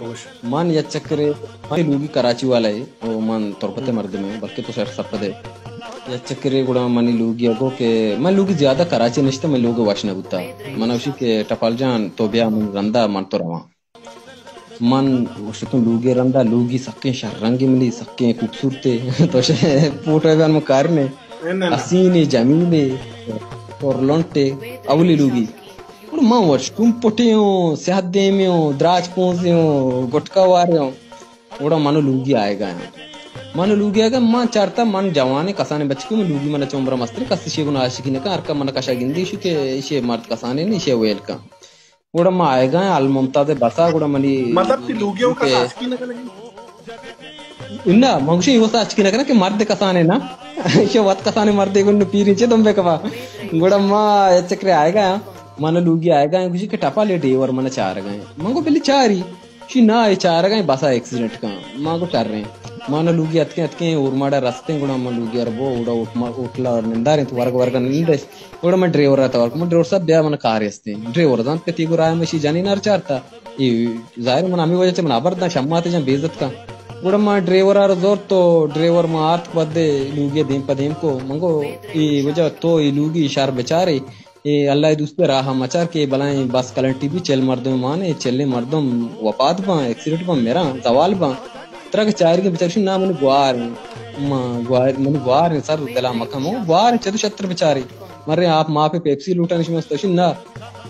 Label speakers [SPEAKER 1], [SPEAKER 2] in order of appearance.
[SPEAKER 1] man ya chakre man lugi Karachi वाला है वो man तोरपते मर्द में बल्कि तो सर सपदे या चक्रे गुड़ा मनी लूगी अगो के मैं लूगी ज्यादा कराची निश्ते मैं लूगी वाशना बुता मन उसी के टपाल जान तो बिया मन रंदा मन तो रवा मन उसे तो लूगी रंदा लूगी सक्के शर्रंगी मिली सक्के खूबसूरते तो शे फोटो बयान में कारने असीने जमीने और लोंटे अवली लूगी और माँ वर्ष तुम पोटियों सेहदे में हो द्राज पोंसे हो गुटका वारे हो उड़ा मानो लूगी आएगा यहाँ मन लूगी आएगा माँ चारता मन जवाने कसाने बच्चे में लूगी मन चोंबरा मस्त्री कस्ती गुना आशिकी ने का अरका मन कशा गिंदी इशू के इशे मर्द कसाने ने इशे वेल का उड़ा माँ आएगा अल मुमताज बसा उड़ा मनी
[SPEAKER 2] मतलब कि लूगियों का आशिकी न करेंगे
[SPEAKER 1] इन्ना मंगशी वो आशिकी न करें कि मर्द कसाने ना इशे वत कसाने मर्द को पीरी चे तुम बेकवा उड़ा माँ चक्रे आएगा मन लूगी आएगा कुछ के टपा ले डे और मन चार गए मंगो पहले चारी शी ना ये चार गए बसा एक्सीडेंट का माँ को चार रहे माँ लूगी अतके उर्माड़ा रस्ते गुड़ा मन लूगी और वो उड़ा उठला और निंदा तो वर्ग वर्ग निंदे उड़ा मैं ड्राइवर रहता वर्ग मैं ड्राइवर सब ब्याह मन कार हस्ते ड्राइवर दान पे तीगो राय में शी जानी ना चारता ये जाहिर मन आमी वजह से मन आबर ना शम्मा ते जब बेइज्जत का उड़ा मैं ड्राइवर आर जोर तो ड्राइवर में आर्थ बदे लूगी देम पदेम को मंगो ये वजह तो ये लूगी इशार बेचारे ये अल्लाह दूसरे राह मचार के बलाएं बस कलंटी भी चल मर्दों माने चले मर्दों वफात बा एक्सीडेंट बा मेरा सवाल बा तरह के चार के बेचारी ना मन गुआर मन गुआर सर दला मकम गुआर चतु छत्र बेचारी मरे आप माँ पे पेप्सी लूटा नहीं समझता ना